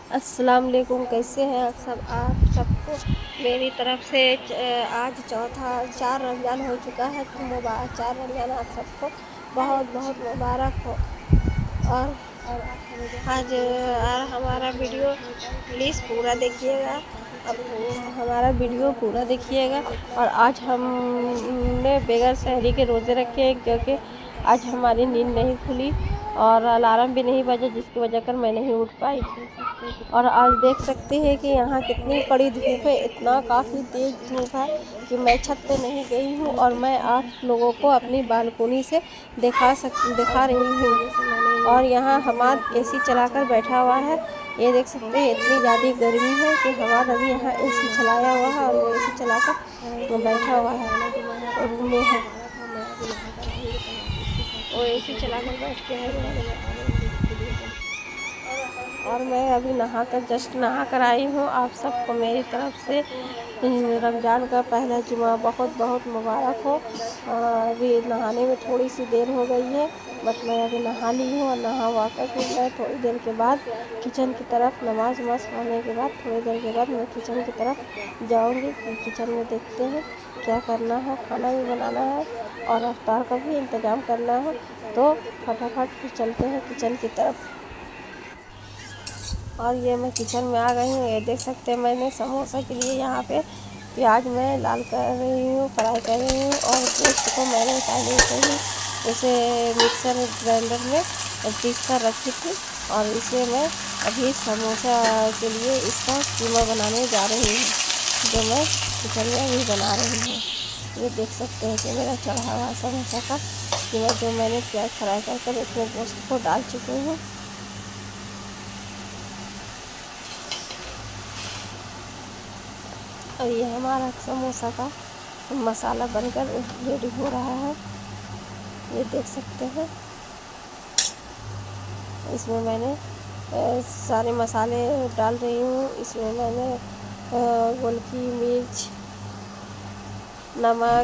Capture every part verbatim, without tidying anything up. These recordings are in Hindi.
अस्सलाम वालेकुम। कैसे हैं आप सब? आप सबको मेरी तरफ से आज चौथा चार रमज़ान हो चुका है, तो मुबारक चार रमज़ान आप सबको बहुत बहुत मुबारक हो। और आज और हमारा वीडियो प्लीज़ पूरा देखिएगा। अब हमारा वीडियो पूरा देखिएगा। और आज हमने बगैर सहरी के रोज़े रखे हैं, क्योंकि आज हमारी नींद नहीं खुली और अलार्म भी नहीं बजा, जिसकी वजह कर मैं नहीं उठ पाई। और आज देख सकते हैं कि यहाँ कितनी कड़ी धूप है, इतना काफ़ी तेज़ धूप है कि मैं छत पे नहीं गई हूँ और मैं आप लोगों को अपनी बालकोनी से दिखा सक दिखा रही हूँ। और यहाँ हमारा एसी चलाकर बैठा हुआ है, ये देख सकते हैं। इतनी ज़्यादा गर्मी है कि हमारा अभी यहाँ एसी चलाया हुआ है और वो एसी चलाकर बैठा हुआ है, रूम में है, वो एसी चलाकर बैठ के है। और मैं अभी नहा कर जस्ट नहा कर आई हूँ। आप सबको मेरी तरफ से रमज़ान का पहला जुमा बहुत बहुत मुबारक हो। अभी नहाने में थोड़ी सी देर हो गई है, बट मैं अभी नहा ली हूँ और नहा हुआ कर फिर मैं थोड़ी देर के बाद किचन की तरफ नमाज वमाज पढ़ने के बाद थोड़ी देर के बाद मैं किचन की तरफ जाऊँगी। किचन में देखते हैं क्या करना है, खाना भी बनाना है और अफ्तार का भी इंतज़ाम करना है, तो फटाफट फिर चलते हैं किचन की तरफ। और ये मैं किचन में आ गई हूँ। ये देख सकते हैं मैंने समोसा के लिए यहाँ पे प्याज मैं लाल कर रही हूँ, फ्राई कर रही हूँ। और पेस्ट को मैंने पहले से ही इसे मिक्सर ग्राइंडर में पीस कर रखी थी और इसे मैं अभी समोसा के लिए इसका कीमा बनाने जा रही हूँ, जो मैं किचन में अभी बना रही हूँ। ये देख सकते हैं कि मेरा चढ़ा हुआ समोसा का कीमा, जो मैंने प्याज फ्राई कर कर उसमें गोश्त को डाल चुकी हूँ। और ये हमारा समोसा का मसाला बनकर रेडी हो रहा है, ये देख सकते हैं। इसमें मैंने सारे मसाले डाल रही हूँ। इसमें मैंने गोलकी मिर्च, नमक,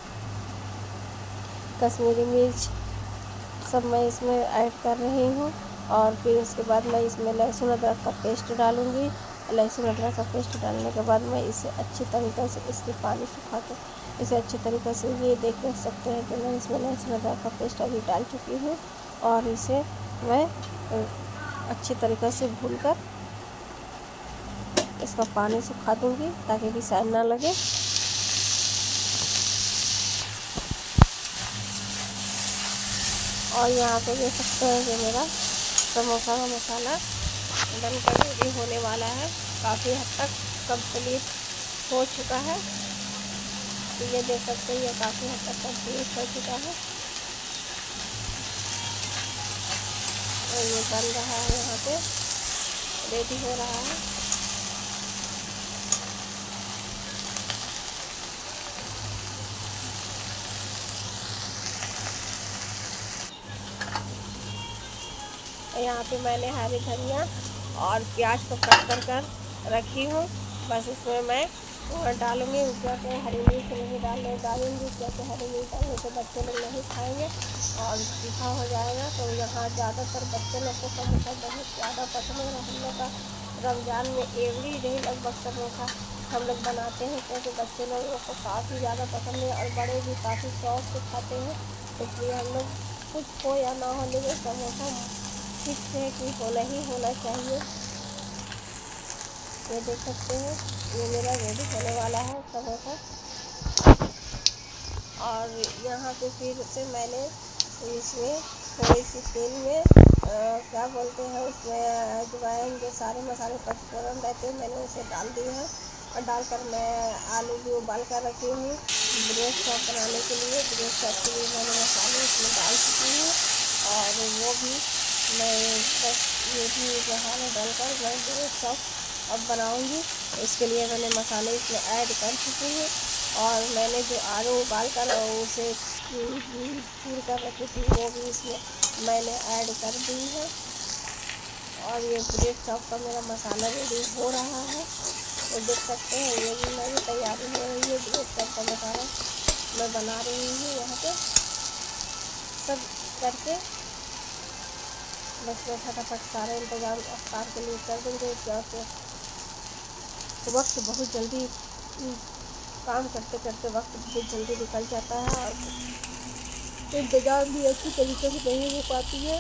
कश्मीरी मिर्च सब मैं इसमें ऐड कर रही हूँ। और फिर उसके बाद मैं इसमें लहसुन अदरक का पेस्ट डालूँगी। लहसुन अदरक का पेस्ट डालने के बाद मैं इसे अच्छी तरीक़े से इसके पानी सुखा के इसे अच्छी तरीक़े से ये देख सकते हैं कि मैं इसमें लहसुन अदरक का पेस्ट अभी डाल चुकी हूँ। और इसे मैं अच्छी तरीक़े से भून कर इसका पानी सुखा दूँगी ताकि भी सैन ना लगे। और यहाँ पे देख सकते हैं कि मेरा समोसा का मसाला बनकर रेडी होने वाला है, काफ़ी हद तक कंप्लीट हो चुका है। तो ये देख सकते हैं ये काफ़ी हद तक कंप्लीट हो चुका है और ये बन रहा है, यहाँ पे रेडी हो रहा है। यहाँ पे मैंने हरी धनिया और प्याज को कट कर कर रखी हूँ, बस इसमें मैं डालूँगी। क्योंकि हरी मिर्च नहीं डालने डालूँगी, क्योंकि हरी मिर्च डालने से बच्चे लोग नहीं खाएंगे और तीखा हो जाएगा। तो यहाँ ज़्यादातर बच्चे लोग को समोसा बहुत ज़्यादा पसंद है। हम लोग का रमज़ान में एवरी डे लगभग समोसा हम लोग बनाते हैं, क्योंकि बच्चे लोगों को काफ़ी ज़्यादा पसंद है और बड़े भी काफ़ी शौक से खाते हैं। इसलिए हम लोग कुछ हो या ना हो, लेकिन समोसा फिक्स है कि होना ही होना चाहिए। ये देख सकते हैं ये मेरा रेडी होने वाला है समोसा। और यहाँ पे फिर से मैंने इसमें थोड़ी सी तेल में आ, क्या बोलते हैं उसमें अजवाइन, जो सारे मसाले पचफोरन रहते हैं, मैंने उसे डाल दिए हैं। और डालकर मैं आलू भी उबाल कर रखी हूँ ब्रेड चॉप बनाने के लिए। ब्रेड चॉप के लिए मैंने मसाले इसमें डाल चुकी हूँ और वो भी मैं बस ये भी मसाला डालकर मैं ब्रेड चॉप अब बनाऊंगी। इसके लिए मैंने मसाले इसमें ऐड कर चुकी हूँ। और मैंने जो आलू उबाल कर उसे चूर कर रखी थी वो भी इसमें मैंने ऐड कर दी है। और ये ब्रेड चॉप का मेरा मसाला रेडी हो रहा है, तो देख सकते हैं ये भी मेरी तैयारी हो रही है। ब्रेड चॉप का मसाला मैं बना रही हूँ यहाँ पे सब करके। बस मैं फटाफट सारे इंतज़ाम अफ्तार के लिए कर देंगे, क्योंकि वक्त बहुत जल्दी काम करते करते वक्त बहुत जल्दी निकल जाता है और इंतज़ाम भी अच्छी तरीके से नहीं हो पाती है।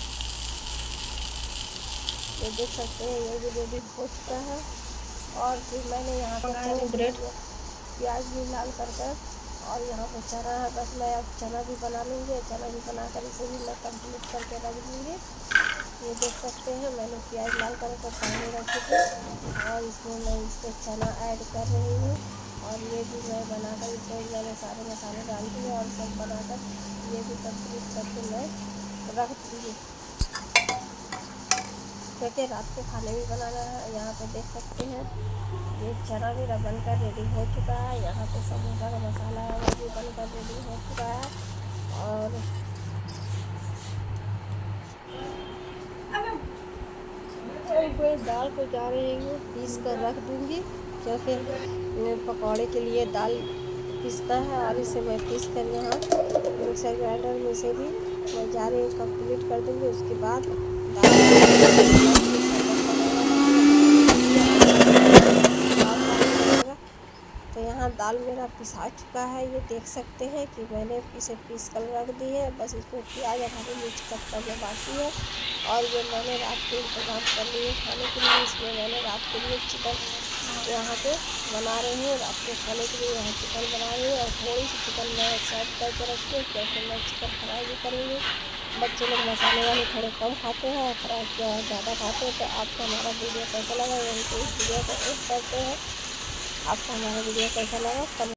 ये देख सकते हैं ये भी रेडी हो चुका है। और फिर मैंने यहाँ पर चने ब्रेड प्याज भी लाल कर कर और यहाँ पर चना है, बस मैं अब चना भी बना लूँगी। चना भी बनाकर इसे भी मैं कंप्लीट करके रख दूँगी। ये देख सकते हैं मैंने प्याज लाल कर कर पानी रखी थी और इसमें मैं इससे चना ऐड कर रही हूँ। और ये भी मैं बनाकर इसमें मैंने सारे मसाले डाल दिए और सब बनाकर ये भी कंप्लीट करके मैं रख दूँगी, क्योंकि रात को खाने भी बनाना है। यहाँ पे देख सकते हैं ये चना भी बनकर रेडी हो चुका है। यहाँ पे समोसा का मसाला है वो भी बनकर रेडी हो चुका है। और मैं दाल को जा रही हूँ पीस कर रख दूँगी, क्योंकि पकौड़े के लिए दाल पीसता है। और इसे मैं पीस कर यहाँ मिक्सर ग्राइंडर में से भी मैं जा रही हूँ कंप्लीट कर दूँगी। उसके बाद दाल तो यहाँ दाल मेरा पिसा चुका है। ये देख सकते हैं कि मैंने इसे पीस कर रख दी है। बस इसमें प्याज और हरी मिर्च कट करना बाकी है। और ये मैंने रात के इंतज़ाम कर लिए खाने के लिए। इसमें मैंने रात के लिए चिकन यहाँ पे बना रही हूँ। रात के खाने के लिए यहाँ चिकन बना रही हूँ और थोड़ी सी चिकन मैं साइड करके रखती हूँ, क्योंकि मैं चिकन फ्राई भी करूँगी। बच्चे लोग मसाले वाले थोड़े कम खाते हैं, फ्राई ज़्यादा खाते हैं। तो आपको हमारा वीडियो कैसा लगा यही तो इस वीडियो को एड करते हैं। आपको हमारा वीडियो कैसा लगा कम